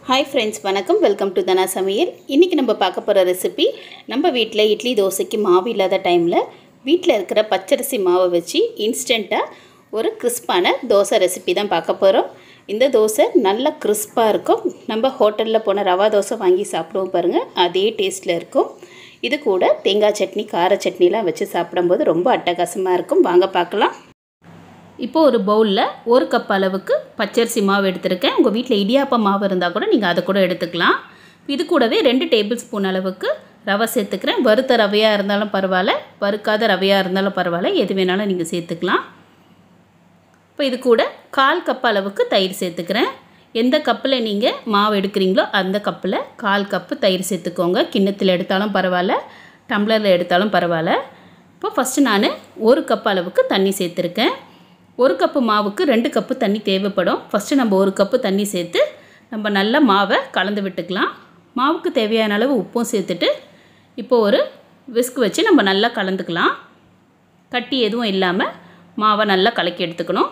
Hi friends vanakkam welcome to दना समीर इनकी நம்ம பார்க்க போற ரெசிபி நம்ம வீட்ல இட்லி தோசைக்கு மாவு இல்லாத டைம்ல வீட்ல இருக்கிற பச்சரிசி மாவை வச்சு இன்ஸ்டன்ட்டா ஒரு கிறிஸ்பான தோசை ரெசிபி தான் பார்க்க போறோம். இந்த தோசை நல்ல கிறிஸ்பா இருக்கும். நம்ம ஹோட்டல்ல போன ரவா தோசை வாங்கி சாப்பிடுவோம் பாருங்க, அதே டேஸ்ட்ல இருக்கும். இது கூட தேங்காய் சட்னி கார சட்னிலாம் வச்சு சாப்பிடும்போது ரொம்ப அட்டகாசமா இருக்கும். வாங்க பார்க்கலாம். இப்போ ஒரு பவுல்ல 1 கப் அளவுக்கு பச்சரிசி மாவு எடுத்துர்க்கேன். உங்க வீட்ல இடியாப்ப மாவு இருந்தா கூட நீங்க அத கூட எடுத்துக்கலாம். இது கூடவே 2 டேபிள் ஸ்பூன் அளவுக்கு ரவை சேர்த்துக்கிறேன். வறுத்த ரவையா இருந்தாலும் பரவாயில்லை, வறுக்காத ரவையா இருந்தாலும் பரவாயில்லை, எது வேணாலும் நீங்க சேர்த்துக்கலாம். இப்போ இது கூட 1/4 கப் அளவுக்கு தயிர் சேர்த்துக்கிறேன். எந்த கப்பில் நீங்க மாவு எடுக்கிறீங்களோ அந்த கப்பில் 1/4 கப் தயிர் சேர்த்துக்கோங்க. கிண்ணத்தில் எடுத்தாலும் பரவாயில்லை, டம்ளரில் எடுத்தாலும் பரவாயில்லை. இப்போ ஃபர்ஸ்ட் நான் 1 கப் அளவுக்கு தண்ணி சேர்த்துருக்கேன். 1 கப்பு மாவுக்கு 2 கப்பு தண்ணி தேவைப்படும். ஃபஸ்ட்டு நம்ம 1 கப்பு தண்ணி சேர்த்து நம்ம நல்லா மாவை கலந்து விட்டுக்கலாம். மாவுக்கு தேவையான அளவு உப்பும் சேர்த்துட்டு இப்போ ஒரு விஸ்க் வச்சு நம்ம நல்லா கலந்துக்கலாம். கட்டி எதுவும் இல்லாமல் மாவை நல்லா கலக்கி எடுத்துக்கணும்.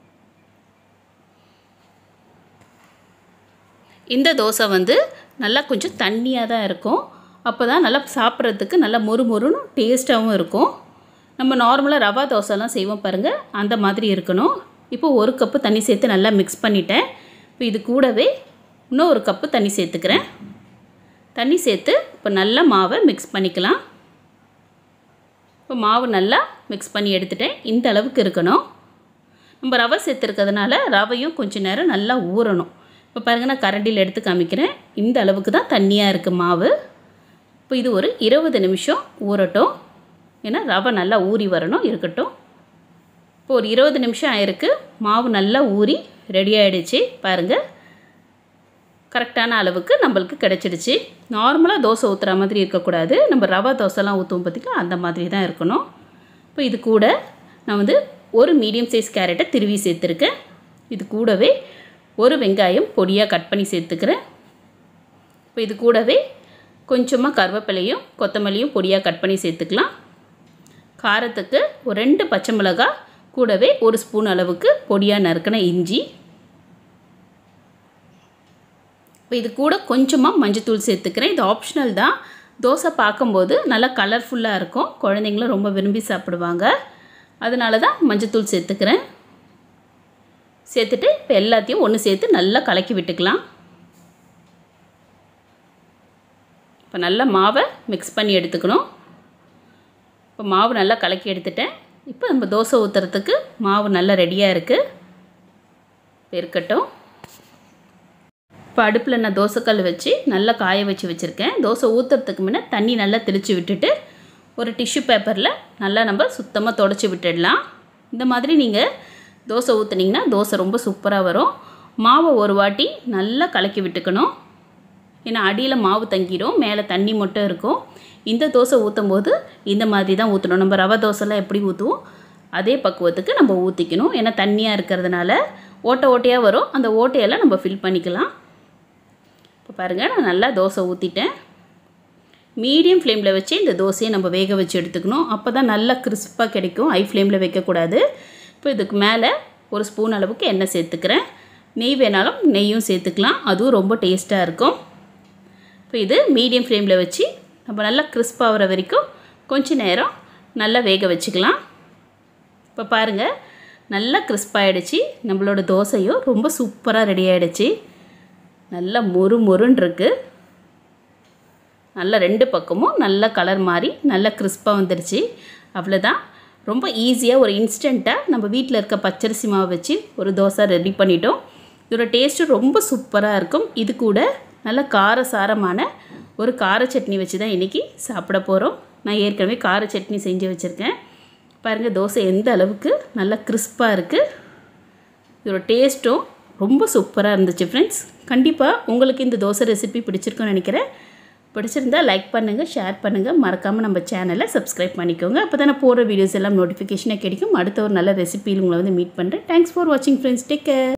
இந்த தோசை நல்லா கொஞ்சம் தண்ணியாக தான் இருக்கும். அப்போ தான் நல்லா சாப்பிட்றதுக்கு நல்லா மொறுமொறுன்னு டேஸ்ட்டாகவும் இருக்கும். நம்ம நார்மலாக ரவா தோசைலாம் செய்வோம் பாருங்கள், அந்த மாதிரி இருக்கணும். இப்போ 1 கப்பு தண்ணி சேர்த்து நல்லா மிக்ஸ் பண்ணிட்டேன். இப்போ இது கூடவே இன்னும் 1 கப்பு தண்ணி சேர்த்துக்கிறேன். தண்ணி சேர்த்து இப்போ நல்லா மாவை மிக்ஸ் பண்ணிக்கலாம். இப்போ மாவு நல்லா மிக்ஸ் பண்ணி எடுத்துட்டேன். இந்த அளவுக்கு இருக்கணும். நம்ம ரவை சேர்த்துருக்கிறதுனால ரவையும் கொஞ்சம் நேரம் நல்லா ஊறணும். இப்போ பாருங்கள், நான் கரண்டியில் எடுத்து காமிக்கிறேன். இந்த அளவுக்கு தான் தண்ணியாக இருக்குது மாவு. இப்போ இது ஒரு 20 நிமிஷம் ஊறட்டும். ஏன்னா ரவை நல்லா ஊறி வரணும், இருக்கட்டும். இப்போ ஒரு 20 நிமிஷம் ஆயிருக்கு. மாவு நல்லா ஊறி ரெடி ஆகிடுச்சு. பாருங்கள், கரெக்டான அளவுக்கு நம்மளுக்கு கிடச்சிடுச்சு. நார்மலாக தோசை ஊற்றுற மாதிரி இருக்கக்கூடாது. நம்ம ரவா தோசைலாம் ஊற்றுவோம் பார்த்திங்களா, அந்த மாதிரி தான் இருக்கணும். இப்போ இது கூட நான் ஒரு மீடியம் சைஸ் கேரட்டை திருவி சேர்த்துருக்கேன். இது கூடவே ஒரு வெங்காயம் பொடியாக கட் பண்ணி சேர்த்துக்கிறேன். இப்போ இது கூடவே கொஞ்சமாக கருவேப்பிலையும் கொத்தமல்லியும் பொடியாக கட் பண்ணி சேர்த்துக்கலாம். காரத்துக்கு ஒரு 2 பச்சை மிளகாய், கூடவே 1 ஸ்பூன் அளவுக்கு பொடியாக நறுக்கின இஞ்சி. இப்போ இது கூட கொஞ்சமாக மஞ்சத்தூள் சேர்த்துக்கிறேன். இது ஆப்ஷனல் தான். தோசை பார்க்கும்போது நல்லா கலர்ஃபுல்லாக இருக்கும். குழந்தைங்களும் ரொம்ப விரும்பி சாப்பிடுவாங்க. அதனால தான் மஞ்சத்தூள் சேர்த்துக்கிறேன். சேர்த்துட்டு இப்போ எல்லாத்தையும் ஒன்று சேர்த்து நல்லா கலக்கி விட்டுக்கலாம். இப்போ நல்லா மாவை மிக்ஸ் பண்ணி எடுத்துக்கணும். இப்போ மாவு நல்லா கலக்கி எடுத்துட்டேன். இப்போ நம்ம தோசை ஊற்றுறதுக்கு மாவு நல்லா ரெடியாக இருக்குது. இருக்கட்டும். இப்போ அடுப்பில் நான் தோசைக்கல் வச்சு நல்லா காய வச்சு வச்சுருக்கேன். தோசை ஊற்றுறதுக்கு முன்னே தண்ணி நல்லா தெளித்து விட்டுட்டு ஒரு டிஷ்யூ பேப்பரில் நல்லா நம்ம சுத்தமாக தொடச்சி விட்டுடலாம். இந்த மாதிரி நீங்கள் தோசை ஊற்றுனீங்கன்னா தோசை ரொம்ப சூப்பராக வரும். மாவை ஒரு வாட்டி நல்லா கலக்கி விட்டுக்கணும். ஏன்னா அடியில் மாவு தங்கிடும், மேலே தண்ணி மட்டும் இருக்கும். இந்த தோசை ஊற்றும் போது இந்த மாதிரி தான் ஊற்றணும். நம்ம ரவை தோசைலாம் எப்படி ஊற்றுவோம் அதே பக்குவத்துக்கு நம்ம ஊற்றிக்கணும். ஏன்னா தண்ணியாக இருக்கிறதுனால ஓட்டை ஓட்டையாக வரும். அந்த ஓட்டையெல்லாம் நம்ம ஃபில் பண்ணிக்கலாம். இப்போ பாருங்கள், நான் நல்லா தோசை ஊற்றிட்டேன். மீடியம் ஃப்ளேமில் வச்சு இந்த தோசையை நம்ம வேக வச்சு எடுத்துக்கணும். அப்போ தான் நல்லா கிறிஸ்பாக கிடைக்கும். ஹை ஃப்ளேமில் வைக்கக்கூடாது. இப்போ இதுக்கு மேலே 1 ஸ்பூன் அளவுக்கு எண்ணெய் சேர்த்துக்கிறேன். நெய் வேணாலும் நெய்யும் சேர்த்துக்கலாம், அதுவும் ரொம்ப டேஸ்ட்டாக இருக்கும். இப்போ இது மீடியம் ஃப்ளேமில் வச்சு நம்ம நல்லா கிறிஸ்பாகிற வரைக்கும் கொஞ்சம் நேரம் நல்லா வேக வச்சுக்கலாம். இப்போ பாருங்கள், நல்லா கிறிஸ்பாகிடுச்சு. நம்மளோட தோசையும் ரொம்ப சூப்பராக ரெடி ஆகிடுச்சு. நல்லா மொறுன்னு இருக்குது. நல்லா 2 பக்கமும் நல்லா கலர் மாறி நல்லா கிறிஸ்பாக வந்துடுச்சு. அவ்வளோதான். ரொம்ப ஈஸியாக ஒரு இன்ஸ்டண்ட்டாக நம்ம வீட்டில் இருக்க பச்சரிசி மாவு வச்சு ஒரு தோசை ரெடி பண்ணிட்டோம். இதோட டேஸ்ட்டு ரொம்ப சூப்பராக இருக்கும். இது கூட நல்ல காரசாரமான ஒரு கார சட்னி வச்சு தான் இன்றைக்கி சாப்பிட போகிறோம். நான் ஏற்கனவே கார சட்னி செஞ்சு வச்சுருக்கேன். பாருங்கள், தோசை எந்த அளவுக்கு நல்லா கிறிஸ்பாக இருக்குது. இதோட டேஸ்ட்டும் ரொம்ப சூப்பராக இருந்துச்சு ஃப்ரெண்ட்ஸ். கண்டிப்பாக உங்களுக்கு இந்த தோசை ரெசிபி பிடிச்சிருக்குன்னு நினைக்கிறேன். பிடிச்சிருந்தால் லைக் பண்ணுங்கள், ஷேர் பண்ணுங்கள், மறக்காமல் நம்ம சேனலை சப்ஸ்கிரைப் பண்ணிக்கோங்க. அப்போ தான் நான் போடுற வீடியோஸ் எல்லாம் நோட்டிஃபிகேஷனாக கிடைக்கும். அடுத்த ஒரு நல்ல ரெசிபியில் உங்களை மீட் பண்ணுறேன். தேங்க்ஸ் ஃபார் வாட்சிங் ஃப்ரெண்ட்ஸ். Take care.